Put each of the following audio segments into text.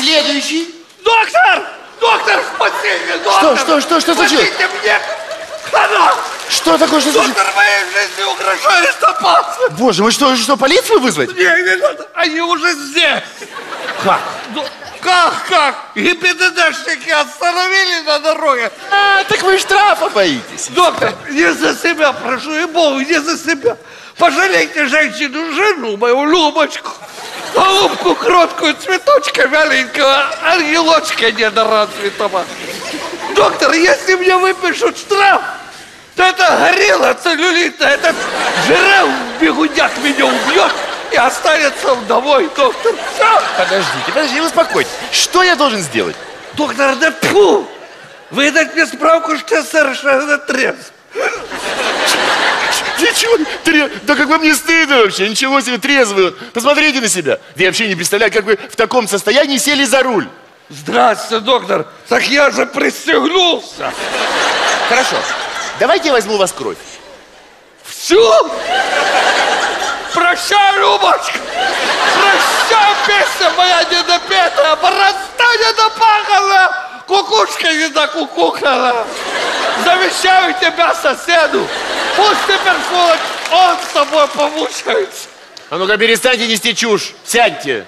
Следующий. Доктор! Доктор, спасите! Доктор! Что случилось? Спасите мне! Хана! Что такое, что случилось? Доктор, моей жизни угрожает опасность! Боже мой, что, полицию вызвать? Не надо, они уже здесь! Как? Как? ГИБДДшники остановили на дороге! Так вы штрафа боитесь. Доктор, не за себя, прошу, и Богу, не за себя! Пожалейте женщину, жену, мою Любочку! Голубку кроткую, цветочка вяленького, ангелочка недоразвитого. Доктор, если мне выпишут штраф, то это горилла целлюлитная, этот жираф в бегудях меня убьет и останется вдовой, доктор. Все. Подождите, успокойтесь. Что я должен сделать? Доктор, да тьфу! Выдать мне справку, что я совершенно трезв. Ничего, да как вам не стыдно вообще, ничего себе, трезвый. Посмотрите на себя. Вы вообще не представляете, как вы в таком состоянии сели за руль. Здравствуйте, доктор. Так я же пристегнулся. Хорошо, давайте я возьму у вас кровь. Всю? Прощай, Любочка. Прощай, песня моя недопетая, борозда недопаханная, кукушка недокукухана. Завещаю тебя соседу. Пусть теперь, сволочь, он с тобой помучается. А ну-ка, перестаньте нести чушь. Сядьте.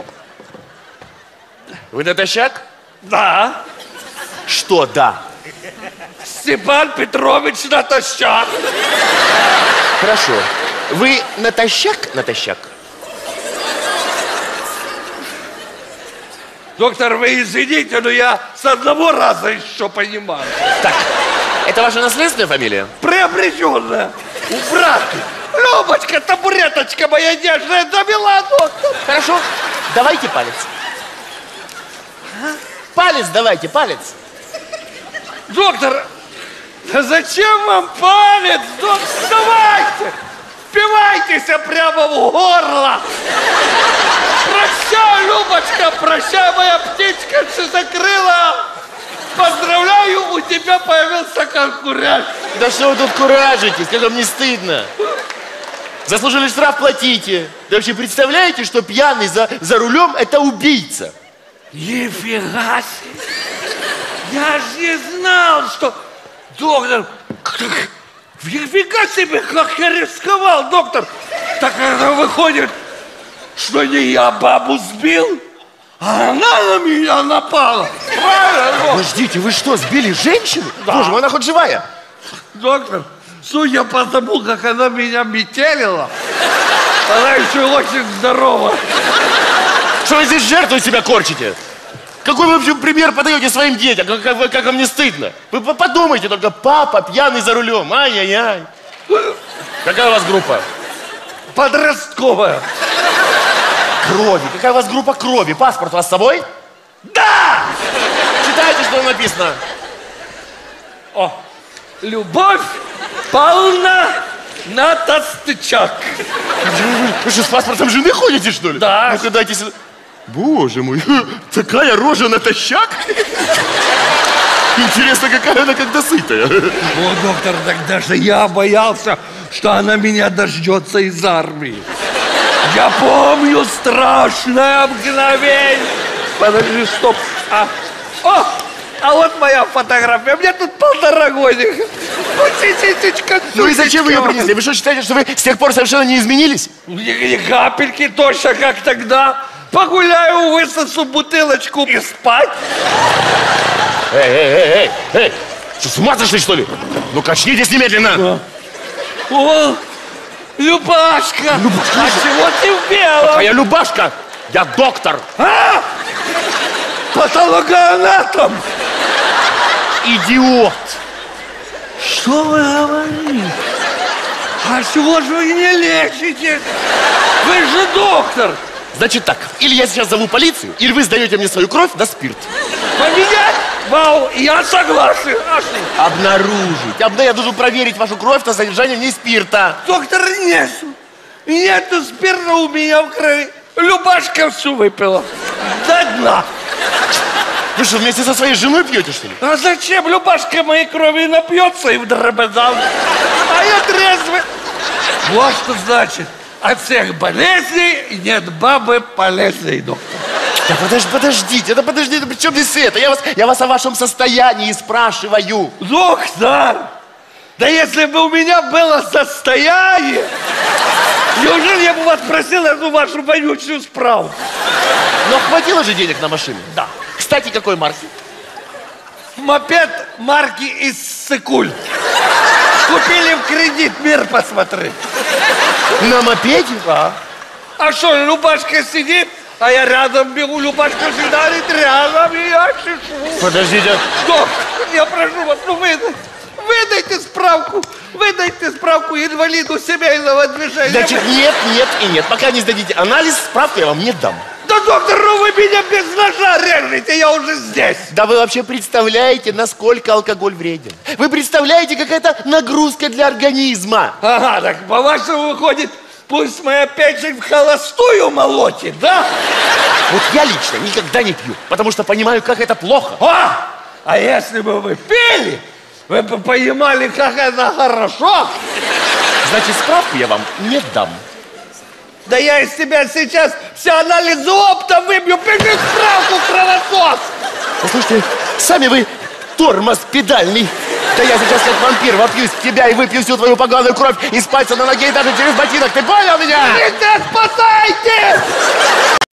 Вы натощак? Да. Что да? Степан Петрович натощак. Хорошо. Вы натощак? Доктор, вы извините, но я с одного раза еще понимаю. Так, это ваша наследственная фамилия? Приобретенная. У брата. Любочка, табуреточка моя нежная, довела, доктор. Хорошо, давайте палец. Палец давайте, палец. Доктор, да зачем вам палец? Доктор, вставайте! Впивайтесь прямо в горло! Прощай, Любочка, прощай, моя птичка, что закрыла! Поздравляю, у тебя появился конкурент! Да что вы тут куражитесь, как вам не стыдно? Заслужили штраф, платите. Да вообще представляете, что пьяный за рулем это убийца? Нифига себе! Я же не знал, что... Доктор, нифига себе, как я рисковал, доктор! Так это выходит, что не я бабу сбил, а она на меня напала. Правильно? Подождите, вы что, сбили женщину? Да. Боже мой, она хоть живая? Доктор, судя по тому, как она меня метелила, она еще очень здорова. Что вы здесь жертвой себя корчите? Какой вы вообще пример подаете своим детям? Как вам не стыдно? Вы подумайте только, папа пьяный за рулем. Ай-яй-яй. Какая у вас группа? Подростковая. Крови. Какая у вас группа крови? Паспорт у вас с собой? Да! Читайте, что написано. О, Любовь Павловна Натостычак. Вы что, с паспортом жены ходите, что ли? Да. Ну-ка, дайте сюда. Боже мой, такая рожа натощак. Интересно, какая она, когда сытая. О, доктор, так даже я боялся, что она меня дождется из армии. Я помню страшное мгновение. Подожди, стоп. А вот моя фотография. Мне тут 1,5 годика. Ну и зачем вы ее принесли? Вы что, считаете, что вы с тех пор совершенно не изменились? Ни капельки, точно как тогда. Погуляю, высосу бутылочку и спать. Эй! Что, с ума сошли, что ли? Ну, качнитесь немедленно. О, Любашка! А чего ты в белом? Какая Любашка? Я доктор. А? Патологоанатом! Идиот! Что вы говорите? А чего же вы не лечите? Вы же доктор! Значит так, или я сейчас зову полицию, или вы сдаете мне свою кровь на спирт. Поменять? Вау, я согласен. А что? Обнаружить. Я должен проверить вашу кровь на содержание в ней спирта. Доктор, нету спирта у меня в крови. Любашка всю выпила. До дна. Вы что, вместе со своей женой пьете, что ли? А зачем? Любашка моей крови напьется и в дребезал. А я трезвый. Вот что значит. От всех болезней нет бабы полезной, доктор. Да подождите, при чем здесь это? Я вас о вашем состоянии спрашиваю. Доктор, да если бы у меня было состояние, неужели я бы вас просил эту вашу вонючую справку? Но хватило же денег на машину? Да. Кстати, какой марки? Мопед марки Иссыкуль. Купили в кредит, мир посмотри. На мопеде? Да. А что, Любашка сидит, а я рядом бегу, Любашка всегда рядом, и я чешу. Подождите. Доктор, я прошу вас, ну выдайте справку инвалиду семейного движения. Значит, нет и нет. Пока не сдадите анализ, справку я вам не дам. Да, доктор, ну вы меня без ножа режете, я уже здесь. Да вы вообще представляете, насколько алкоголь вреден? Вы представляете, какая это нагрузка для организма? Ага, так по-вашему выходит, пусть моя печень в холостую молотит, да? Вот я лично никогда не пью, потому что понимаю, как это плохо. А если бы вы пили, вы бы понимали, как это хорошо. Значит, справку я вам не дам. Да я из тебя сейчас все анализы оптом выбью, пиши справку, кровосос! Послушайте, сами вы тормоз педальный. Да я сейчас как вампир вопьюсь в тебя и выпью всю твою поганую кровь из пальца на ноге и даже через ботинок. Ты понял меня? Спасайте!